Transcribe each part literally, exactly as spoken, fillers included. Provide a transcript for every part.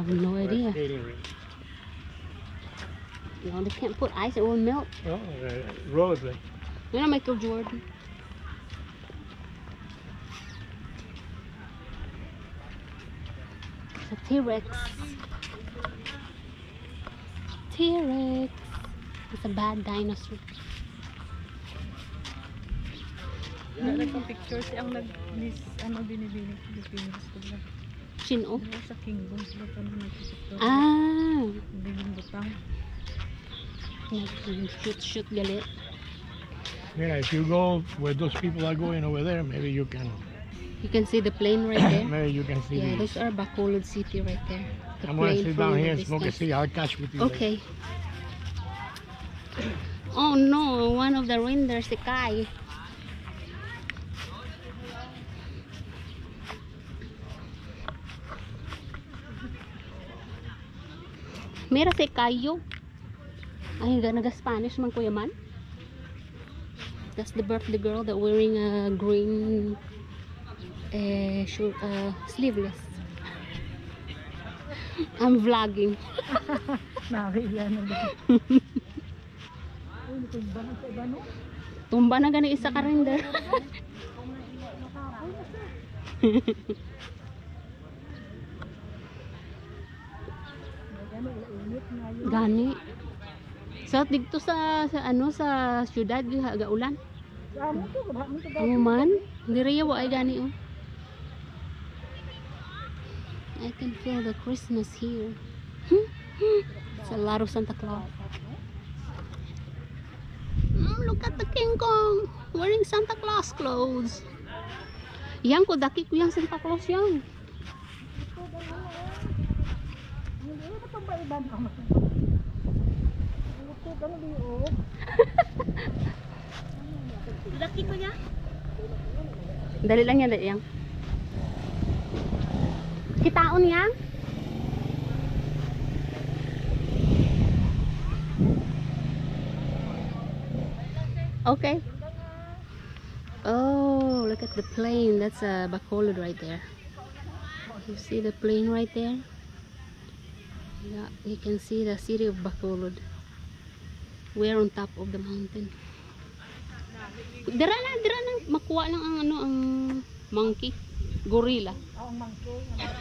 have no idea. Skating rink. No, they can't put ice, it will melt. Oh, uh, rollerblade. You know Michael Jordan. It's a T-Rex. T-Rex. It's a bad dinosaur. Hmm. Nagpa-picture siya ang nag-list, ano binibining Pilipinas ko ba? Sino? Ano sa Kingdom sila pa na nagpipicture. Ah! Biging butang. Shoot, shoot, galit. Yeah, if you go where those people are going over there, maybe you can. You can see the plane right there. Maybe you can see. Yeah, the, those are Bacolod City right there. The I'm gonna plane sit from down the here and smoke a distance. cigar. I'll catch with you. Okay. Oh no, one of the reindeers, si Kai. Mira si Kayo. Ay, naga-Spanish man kuya man. That's the birthday girl that wearing a green uh, shirt, uh, sleeveless. I'm vlogging. Nakakila na ba? Uy, tumba na sa iba no? Tumba na gani isa ka render. Gani. So dito sa sa ano sa syudad ga ulan. Amo to, amo to. Amo man, diri wa ay gani oh. I can feel the Christmas here. It's a lot of Santa Claus. Mm, look at the King Kong wearing Santa Claus clothes. Yang ko daki ko yang Santa Claus yang. Laki ko niya. Dali lang yan, dali yan. Kitaon yan. Okay. Oh, look at the plane. That's a Bacolod right there. You see the plane right there? Yeah, you can see the city of Bacolod. We're on top of the mountain. Dira na, dira na makuha lang ang ano ang monkey, gorilla. Ang monkey.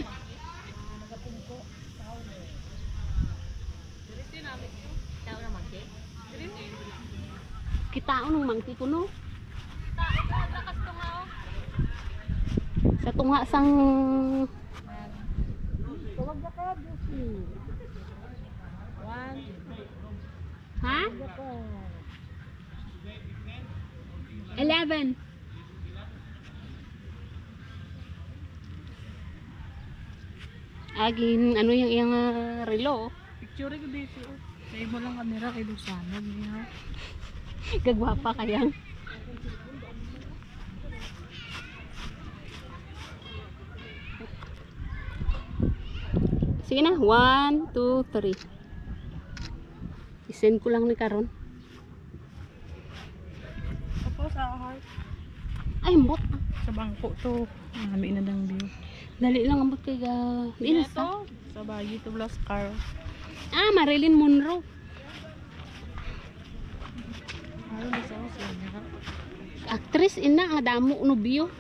Kitaon ng monkey kuno. Sa tunga sang Tawag na ka, Lucy. One. ha? eleven. Agin ano yung iyang uh, relo? Picture ko dito. Sa mo lang kamera kay Luciano niya. Gagwapa kayang. Sige na, one, two, three. I-send ko lang ni karon. Ako sa heart. Ay, mbot. Sa bangko to. Nami na dang view. Dali lang ambot kay ga. Di na sa. Ito, sa bagi to plus car. Ah, Marilyn Monroe. Ano ba sa osa niya? Actress ina nga damo no bio.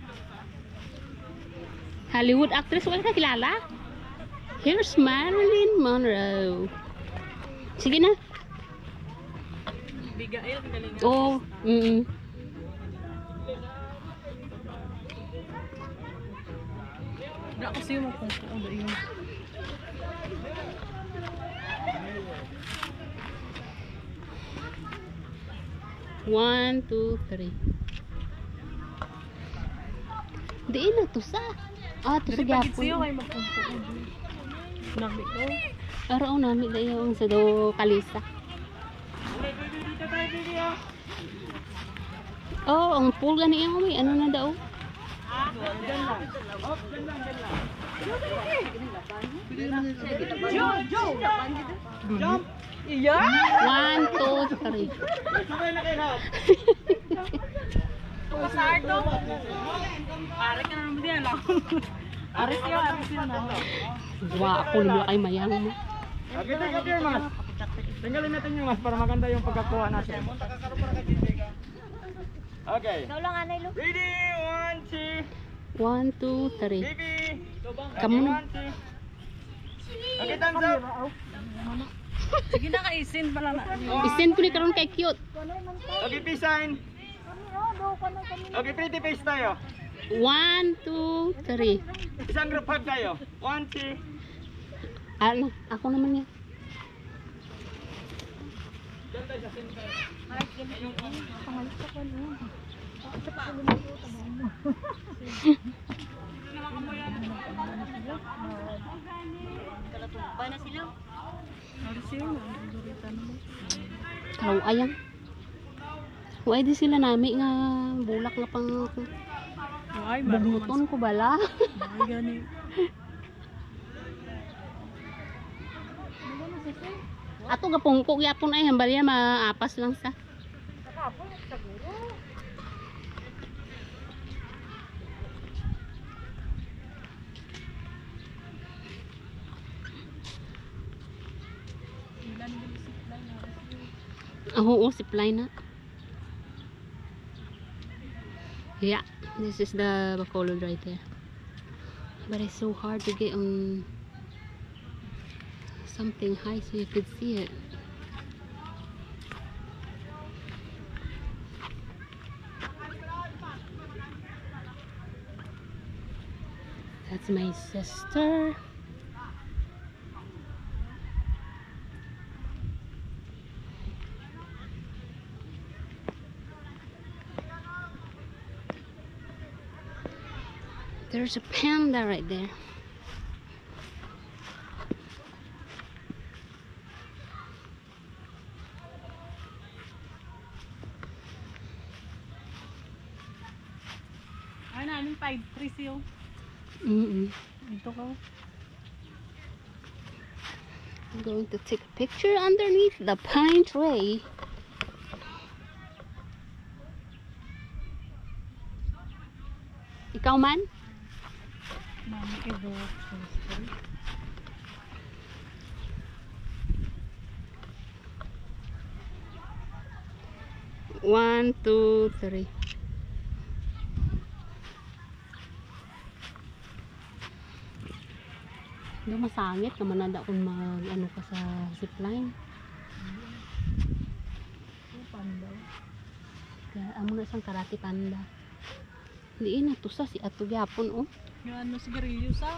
Hollywood actress wala ka kilala? Here's Marilyn Monroe. Sige na. Bigail galing. Oh, mm. -mm. Wala kasi mo kung ano yun. One, two, three. Diin na to sa. Ah, to sa Dari pagit siyo gyapon. kay magkumpuan. Nami ko. Araw namin na yung sa do kalisa. Oh, ang pool gani yung may ano na daw. Jump! Iya! One, two, three. Pasardo! Pare ka naman din alam. Aris yun, aris yun na. Wow, ako naman kay mayang mo. Okay, take up your mas. Tinggalin natin yung mas para maganda yung pagkakuha natin. Okay. Ikaw lang, Anay Lu. Ready, one, two. One, two, three. Baby. Kamu na. One, two. Okay, thumbs up. Sige na, kaisin pala na. Isend ko ni karon kay cute. Okay, peace sign. Okay, pretty face tayo. One, two, three. Isang group hug tayo. One, two. Ano? Ako naman yan. Aris yun, Kalau ayang. Why di sila nami nga bulak nga pang ay, maluman. bubuton ko bala. Ay, gani. Ato gapungko gyapon ay hambalya maapas lang sa. Oh, oo, zipline na. Yeah, this is the Bacolod right there. But it's so hard to get on something high so you could see it. That's my sister. There's a panda right there. Ay, namin five three siyo. Mm-mm. Ito ka. I'm going to take a picture underneath the pine tree. Ikaw man? Mami, ito. One, two, three. Hindi masangit naman nada kung mag ano ka sa zipline. Panda. Kaya amo na isang karate panda. Hindi na to sa si ato gyapon oh. Yung ano, sigarilyo sa.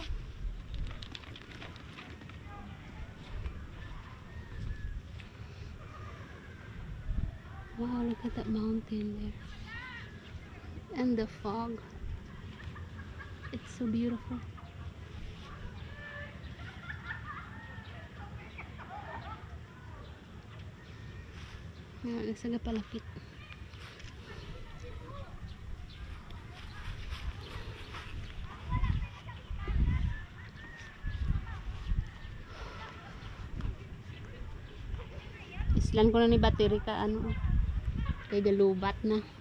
Wow, look at that mountain there. And the fog. It's so beautiful. Ayan, nagsaga palapit. Islan ko na ni battery ka ano. Kay galubat na.